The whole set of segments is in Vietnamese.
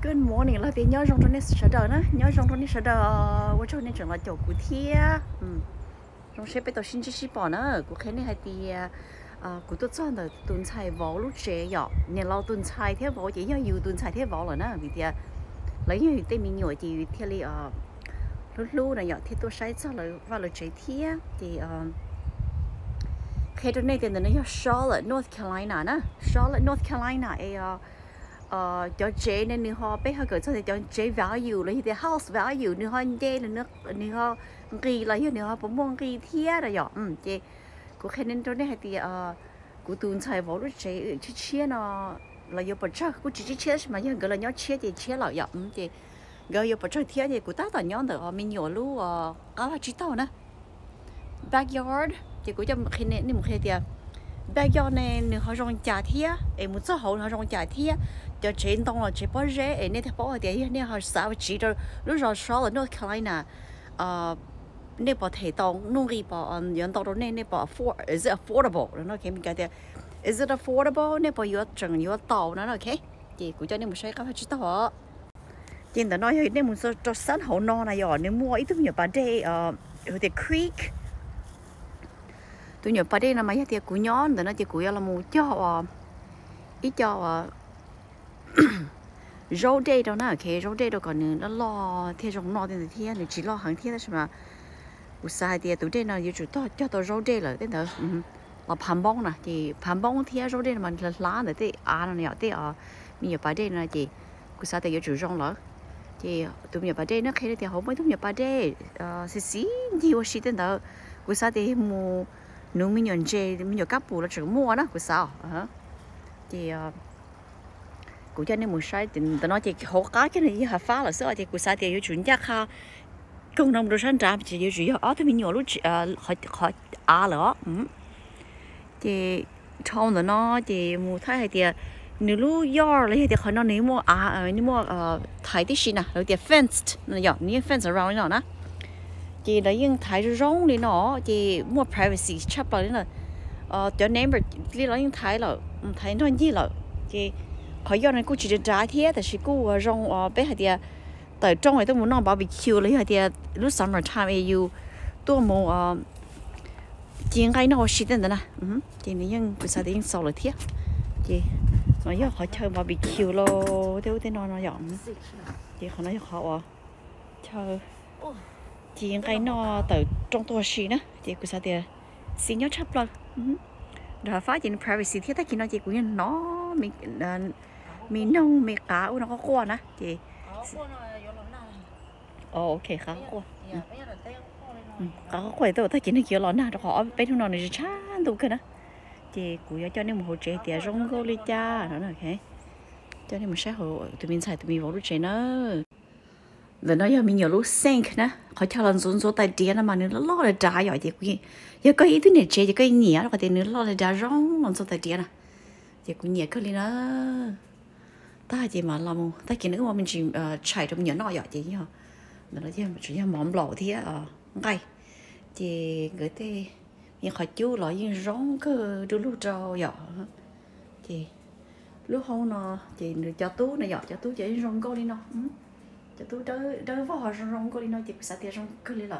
Good morning là thì nhớ trong này sẽ đợi nữa nhớ trong này sẽ đợi tôi cho nên chẳng là chỗ cụ thia trong sẽ bây giờ xin chỉ bỏ nữa cụ khen này hay thì cụ tôi chọn là tuần sai võ lúc trẻ nhỏ nên lâu tuần sai thế võ chỉ nhớ nhiều tuần sai thế võ rồi nữa vì thì lấy như tên mình nhỏ thì theo li lúc lúc này nhỏ thì tôi sai cho là vào là trẻ thia thì khi trong này thì nó là Charlotte North Carolina nè Charlotte North Carolina ấy cho chế nên nếu họ biết họ gửi cho thì cho chế value là thì house value nếu họ chế là nước nếu họ ghi là nếu họ bấm bông ghi thiệt rồi nhở chế của khi nên cho nên thì của tuần sai vào lúc chế chia nó là yêu bật chắc của chỉ chia mà nhưng gọi là nhớ chia thì chia là nhở chế gọi yêu bật chắc thiệt thì của ta tao nhớ được mình nhỏ lúc có là chỉ tao nè backyard thì của cho khi nên một khi thì backyard này nếu họ rong chả thiệt em muốn cho họ rong chả thiệt cho trên đông là chỉ bao giờ em nên thấy bao giờ nên họ sao chỉ cho lúc rồi Charlotte North Carolina nên bảo thể đông nông nghiệp bảo nhận đâu đó nên bảo is it affordable nó nói mình cái gì is it affordable nên bảo yếu chẳng yếu tàu nó ok thì cũng cho nên một số các chỉ tàu trên đó nói nên muốn cho sản hậu no này rồi nên mua ít thứ nhiều bà đây ở the creek tôi nhớ bà đây là mấy cái của nhón rồi nó chỉ của là mua cho ít cho rau đây đâu nè, cái rau đây đâu còn nó lo theo trong nó thì thiên, chỉ lo hàng thiên đó mà, buổi sáng thì tụi đây nào yêu chủ cho tôi rau đây là thế đó, là phàm bông nè, thì phàm bông theo rau đây mà là lá này thì nó nhỏ thì mình nhập vào đây là gì, buổi sáng thì yêu chủ rau lỡ, thì tụi nhập vào đây nó khi thì không mấy tụi nhập vào đây, xí nhiều xí thế đó, buổi sáng thì mua nung mình nhận chơi mình nhập cáp bù là chỉ mua đó, buổi sáng, thì cụ cho nên một sai thì nó chỉ hỗ cá cái này hợp pháp là sao thì cụ sai thì yêu chuẩn chắc ha công đồng đồ sản phẩm chỉ yêu chủ yếu ở thì mình nhỏ lúc họ lỡ thì trong đó nó thì mua thay thì nếu lúc yard lấy thì họ nó nếu mua thay tí gì nè rồi thì fenced nó nhỏ như fence around nó nè thì lấy những thay rong đi nó thì mua privacy chấp lại là cho neighbor đi lấy những thay là thay nó gì là thì khỏi do này cô chỉ trả thế,แต่是cô rong bé hay là tại trong này tôi muốn nói barbecue lấy hay là lúc summer time yêu tôi muốn chiên cái nó xịt lên nè, thì những cái sao thì sau là thế, thì nó giờ họ chơi barbecue lo, theo thế nó dọn, thì họ nói họ chơi chiên cái nó tại trong tôi xịt nè, thì cái sao thì xin nhớ chấp luôn, rồi phát triển privacy thế, tại khi nó chỉ cũng nó mình nông mình cá nó có qua nè chị ok khá qua có quay tôi thấy chỉ nó kiểu lon nào họ bên nó này chán đủ cái đó chị cũng cho nên một hồ trẻ thì rong go li cha nó ok cho nên một xã hội tụi mình xài tụi mình vào lúc trẻ nữa rồi nói giờ mình nhiều lúc sink nè họ cho lần xuống số tài tiền mà nó lo là trả giỏi chị cũng giờ có ý thứ này chơi có ý nghĩa nó có thể nó lo là trả rong lần số tài tiền à chị cũng nhẹ cái nữa ta chỉ mà làm ta chỉ nữa mà mình chỉ chạy trong nhớ nọ vậy chị nhá nó chỉ là mỏm lẩu thì ngay thì cái thế nhưng khỏi chú lại nhưng rong cơ đôi lúc trâu vậy thì lúc hôm nó chị cho tú này cho tú chỉ rong cô đi nó cho tú đỡ vào họ rong cô đi nó chị sẽ tiền rong cơ đi là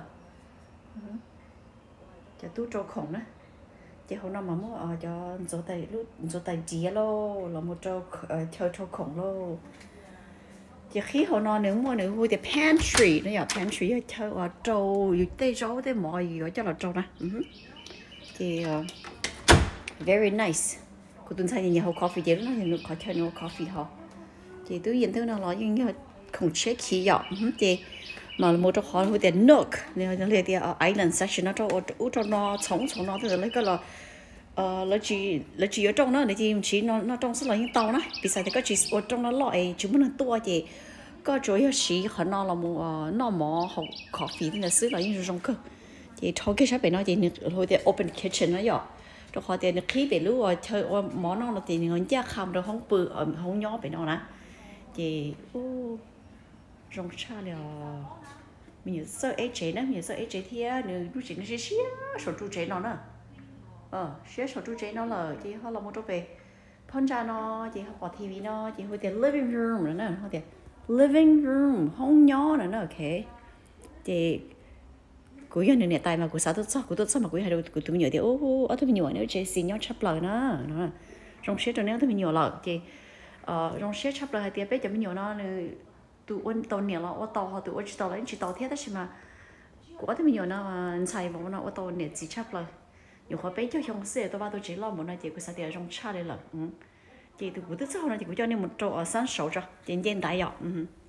cho tú trâu khổng đó chị hôm nào mà mua cho số tài chia lô là một trâu chơi trâu khổng lô chị khi hôm nào nếu mua thì pantry nó giờ pantry chơi trâu tây rau tây mọi gì cho là trâu nè thì very nice của tuần sau thì nhà hậu coffee chị nó thì có chơi no coffee họ thì tôi nhìn thấy nó nói như không chế khí dọn thì mà một trong họ hồi tiền nook nên là thì island section nó cho nó sống nó thì lấy cái là chỉ ở trong đó để chỉ nó trong rất là những tàu đó vì sao thì có chỉ ở trong nó loại chúng mình tua thì có chỗ ở chỉ họ nó là một nó mỏ học coffee thì là xứ là những trong cơ thì thôi cái shop này nó thì hồi thì open kitchen nó vậy rồi họ thì khi về lúc chơi món nó là thì người cha không rồi không bự không nhỏ về nó nè thì rong cha là mình sợ ấy chế nữa mình sợ ấy chế thì nếu lúc chế nó sẽ xía số chú chế nó nữa xía số chú chế nó là thì họ làm một chỗ về phong trào nó thì họ bỏ tivi nó thì hồi tiền living room nữa nè họ tiền living room không nhỏ nữa ok thì cú giờ này tại mà cú sao tốt sao mà cú hay đâu cú tụi mình nhiều thì ô tụi mình nhiều nữa chơi xin nhau chấp lời nó trong xe cho nên tụi mình nhiều lời thì trong xe chấp lời thì bây giờ mình nhiều nó tụi anh tàu nhiều là ô tàu họ tụi anh chỉ tàu lấy chỉ tàu thế đó chứ mà của tụi mình nhiều nó xài vào nó ô tàu này chỉ chấp lời nhiều khó bây giờ trong xe tôi ba tôi chỉ lo một này thì cú sao thì trong cha đây là thì tụi cú tức sau này thì cú cho nên một chỗ ở sáng sớm cho tiền tiền đại học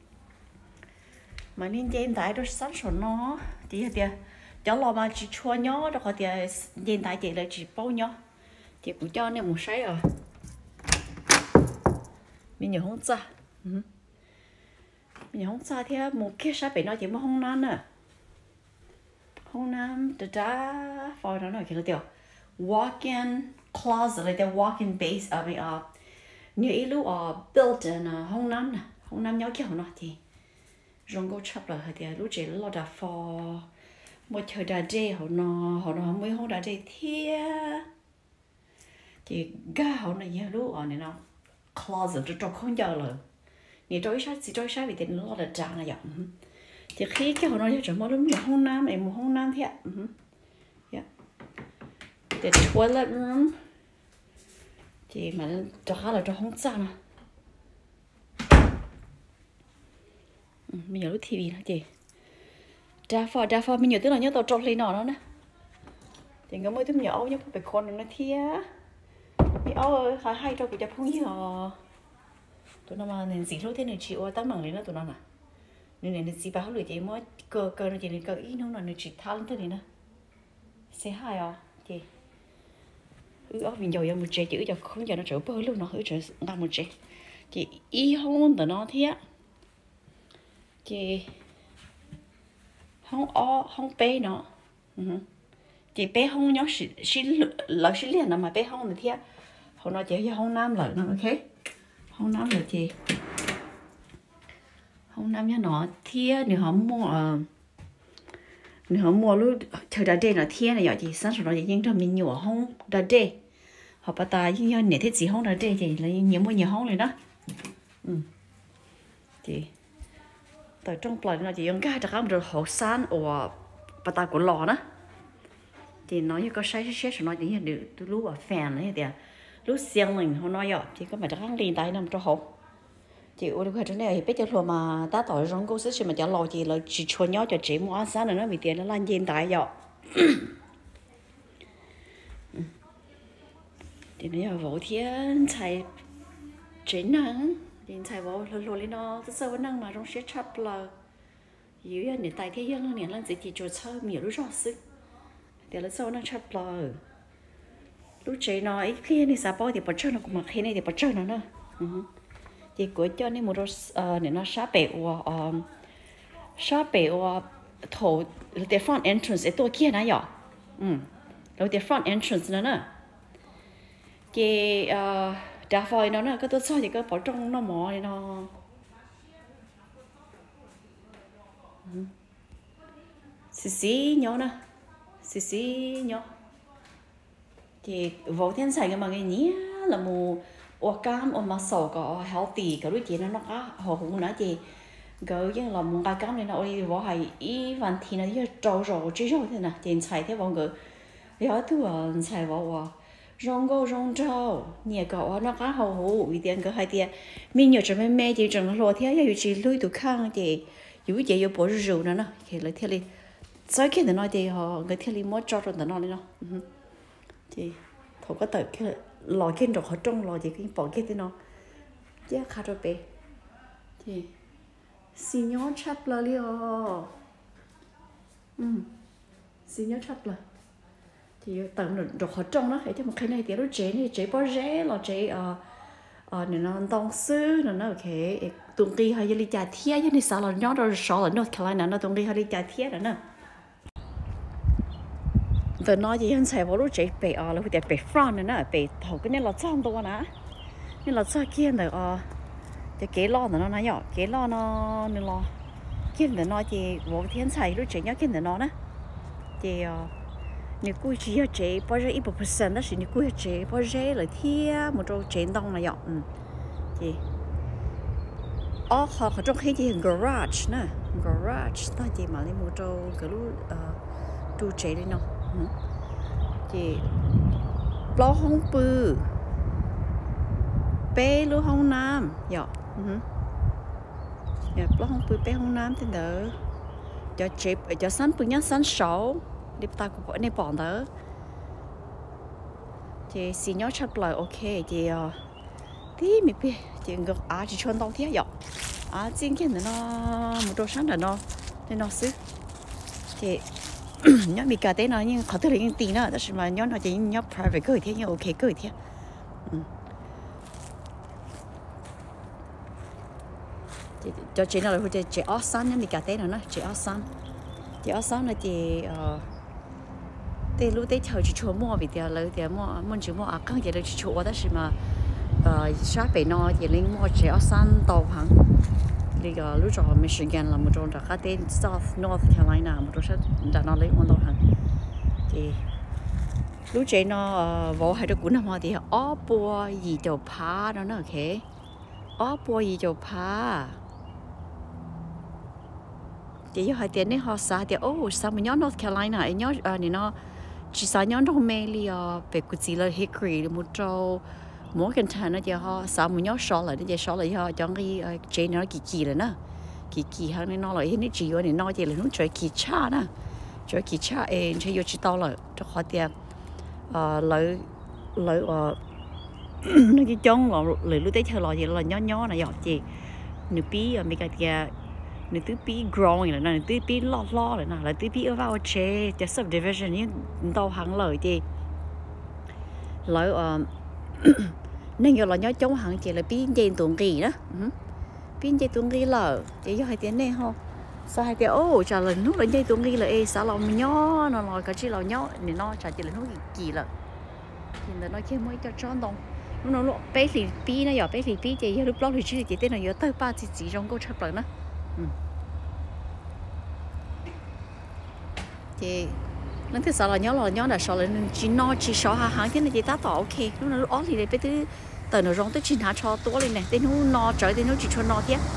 mà nên tiền đại đó sáng sớm nó thì cho lo mà chỉ chua nhỏ đó họ thì hiện tại chỉ là chỉ bao nhỏ thì cũng cho nên một sai rồi mình nhiều không xa mình nhiều không xa thì một cái sai bị nó chỉ một không nam nữa không nam từ đó phơi nó nói kiểu tiêu walk-in closet like the walk-in base ở bên như ý lúc built-in không nam nhỏ kiểu nó thì rong go chập là thì lúc chỉ lo đã for một thời đại đây họ nó mới họ đại đây thì ga họ này giờ lúc này nó closet trong không giờ rồi nhiều trôi sát vì tiền nó là trang này vậy thì khi cái họ nói cho mỗi lúc nhiềuห้องน้ำem mộtห้องน้ำthế the toilet room thì mà cho khá là cho không trang à mình nhớ lúc TV nó chị đa phần mình nhớ tức là nhớ tàu trâu lên nó nè thì có mấy thứ nhỏ nhớ phải con nó thia bị áo hay cho của chập không nhiều tụi nó mà nên gì lúc thế này chị ơi tao mảng lên nó tụi nó nè nên gì bảo lười chị mới cơ nó chỉ nên cơ ít nó là chỉ thao lên thế này nè sẽ hay à chị mình giàu một chế chữ cho không giờ nó trở bơ luôn nó hứa trở làm một chế chị y hôn tụi nó thia chị không bé nó chị bé không nhớ xí liền mà bé không thì thiệt họ nói chị không nam lợi nó ok không nam là chị không nam nhá nó thiệt nếu họ mua lúc thời đại đây là thiệt này giờ chị sáng sớm nó chỉ cho mình nhiều không đại đây họ bắt ta như này thế gì không đại đây thì là nhiều không này đó chị tại trong plei nó chỉ dùng cái đặc điểm được hậu san or bắt ta của lò đó thì nói như có sai nó chỉ hiện được từ lúc ở fan này thì lúc ceiling họ nói vậy thì có phải đặc điểm liền tay nằm trong hộp chị ơi cái chỗ này thì bây giờ mà ta tỏi trong cô sẽ mà trả lò chị là chỉ cho nhau cho chị mua sáng nữa nó bị tiền nó lan hiện tại vậy thì nó giờ vô thiên chạy chính năng điện thoại vào lôi lên nó rất sâu năng mà trong xe chập là yếu là để tại thế gian này là chỉ cho chơi nhiều lúc rõ sức để là sâu năng chập là lúc chơi nó ít khi này sao bao thì bắt chơi nó cũng mặc khi này thì bắt chơi nó nữa thì cuối cho nên một đôi để nó sát bể thổ the front entrance cáiตัวkia này ạ rồi the front entrance nữa thì đa phần nó là cái tôi sao thì cái bỏ trong nó mỏ này nó xí nhỏ nè xí nhỏ thì vô thiên sản cái mà cái nhía là mù cam mà sầu có healthy cái đôi chị nó có hồ hùng nữa thì cái như là mù cam này nó đi vô hay ý văn thì nó như trâu rồi chỉ rồi thế nào tiền xài theo bọn người giờ thứ xài vào rong go rong trâu nhiều cậu nó có hầu hủ vì tiền cái hai tiền mình nhiều cho mẹ thì chẳng lo thế giờ chỉ lui tụ khang thì dù gì dù bỏ rượu nữa thì lấy theo đi sau khi nó thì họ người theo đi mất cho rồi nó đi nó thì thầu có tới cái lò kia rồi họ trong lò thì cái bỏ kia thì nó giá khá rồi bé thì xin nhớ chắp là liò xin nhớ chắp là thì tận được họ trong nó thì một cái này thì nó chế bao rẻ là chế nên nó đông sư nó ok tung đi hay đi trả thiệt như này sao là nhớ rồi sợ là North Carolina nó tung đi hay đi trả thiệt rồi nè từ nói gì anh xài vào lúc chế bị là phải bị front nữa bị thầu cái này là trong đó nè nên là sao kia nữa cái kế lo nó nói nhỏ kế lo nó nên lo kia nữa nói thì vô thiên xài lúc chế nhớ kia nữa nó nè thì nếu cô chỉ chế bao nhiêu ít % đó thì nếu cô chế bao nhiêu là thiệt một chỗ chế đông là nhọ thì họ trong khi thì garage nè garage ta chỉ mà lấy một trâu cái lúc tu chế đi nó thì lo không bự bé luôn không nam dạ lo không bự bé không nam thì đỡ cho chế cho sẵn bự nhá sẵn sầu để ta cũng bỏ này bỏ đỡ thì xí nhớ chấp lời ok thì tí mình biết thì ngược chỉ chọn đâu thế vậy chính cái nó một đồ sáng là nó nên nó xứ thì nhớ mình cả thế nó nhưng khó thực hiện tiền nữa,但是mà nhớ nó chỉ nhớ private gửi thế nhưng ok gửi thế cho chị nó là hồi chị ở san nhá mình cả thế nó chị ở san là chị thế lúc đấy chờ chị chua mua vì thế lấy thì mua chỉ mua à không chỉ là chị chua đó mà shop bên nó thì linh mua chị ở san tàu hàng thì lúc đó Michigan là một trong các tên South North Carolina một trong sách đã nó lấy món tàu hàng thì lúc chị nó vào hai đứa cũng nằm thì ở bùa gì đồ phá đó nó ok ở bùa gì đồ phá thì hai tiền này họ xả thì sao mà nhớ North Carolina nhớ này nó chỉ xả nhớ trong Melia về cái gì là Hickory một trâu Morgantown nó giờ họ sao mà nhớ sọ lại nó giờ sọ lại họ chọn cái chế nó kỳ rồi nè kỳ hàng này nó lại hết chỉ này nó giờ là nó chơi kỳ cha nè chơi kỳ cha chơi vô chỉ tao lại cho họ tiền lợi nó chỉ chọn lợi lúc đấy theo loại gì là nhỏ này dọc gì nửa bí mấy cái kia nửa tứ bí growing là nửa tứ bí lo là nè là tứ bí ở vào chếจะ subdivision นี่tao hàng lợi thì lợi nên giờ là nhớ chống hàng chỉ là pin dây tuồng kỳ đó pin dây tuồng kỳ là chỉ do hai tiếng này không sao hai tiếng trả lời lúc là dây tuồng kỳ là sao lòng nhó nó nói cái gì là nhó thì nó trả chỉ là lúc kỳ là thì nó chơi mới cho tròn đồng lúc bé thì pin nó giờ bé thì pin chỉ lúc đó thì chỉ tên là giờ tới ba chỉ trong câu chấp lời đó thì nó thứ sáu là nhớ là sáu là chỉ sáu hàng thế này chỉ ta tỏ ok lúc nào lúc thì để bé thứ tờ nó rong tới chín hạt choตัวlên này tên nó trời tên nó chỉ cho nó thế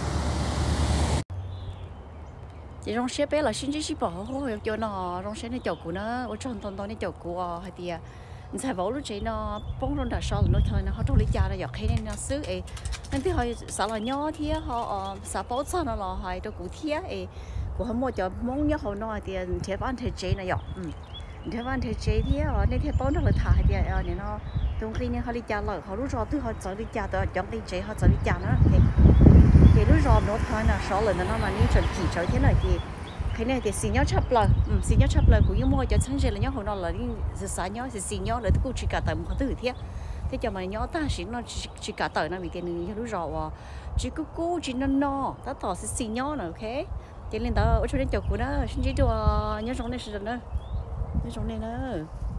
chỉ rong xe bé là xin chỉ bỏ thôi cho nó rong xe nó chậu của nó ở trong toàn nó chậu của hay tiệt sai bảo lúc chị nó bông rong đã sáu nó thôi nó họ trong lấy cha nó giọt hay nên nó xứ ấy nên thứ hồi sáu là nhớ thế họ sáu bảo sao nó là hay cho cụ thế ấy của họ mua cho món nhớ họ nói thì chế bán thời chế này giọt thế bạn thấy chế thì nên thế bọn nó là thải thì này nó trong khi này họ đi chợ lợi họ lúc rồi thứ họ chọn đi chợ rồi chọn đi chế họ chọn đi chợ nữa thì lúc rồi nó thôi là số lần nó mà đi chuẩn chỉ chơi thế này thì cái này thì xí nhớ chấp lời cũng như mua cho sáng giờ là nhớ họ nó là đi sáng nhớ thì xí nhớ là tôi chỉ cả tầm họ tử thế cho mà nhớ ta chỉ nó chỉ cả tờ nó vì tiền lúc rồi chỉ cứ cố chỉ nó ta tỏ xí nhớ nữa ok cho nên ta ở chỗ đến chỗ của nó xin chỉ cho nhớ trong này sự nữa. Cái chỗ này nữa